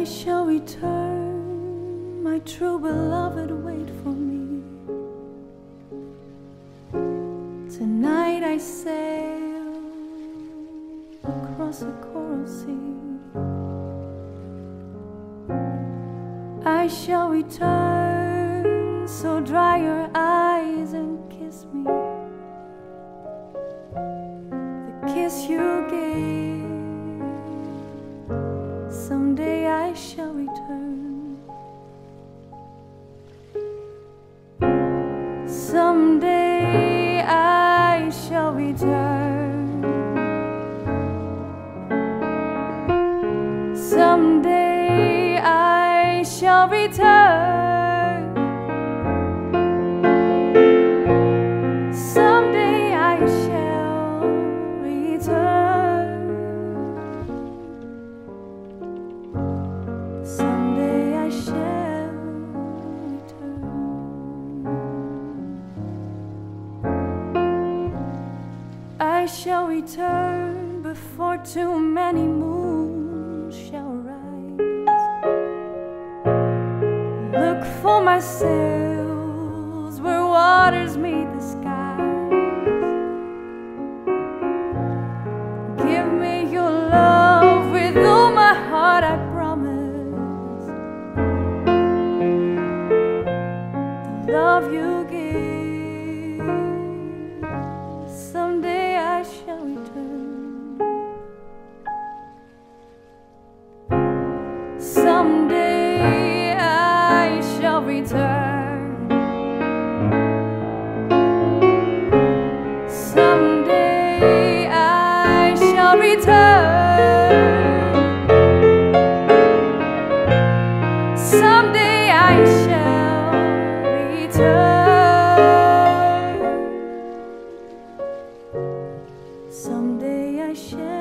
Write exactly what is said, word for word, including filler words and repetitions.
I shall return, my true beloved, wait for me. Tonight I sail across a coral sea. I shall return, so dry your eyes and kiss me. The kiss you gave, someday I shall return. Someday I shall return. Someday I shall return. Someday I shall return. Someday I shall return. I shall return before too many moons shall rise. Look for my sails where waters meet the skies. Give me your love with all my heart, I promise. The love you give, someday I shall return. Someday I shall return. Someday I shall return. Someday I shall return. Someday I shall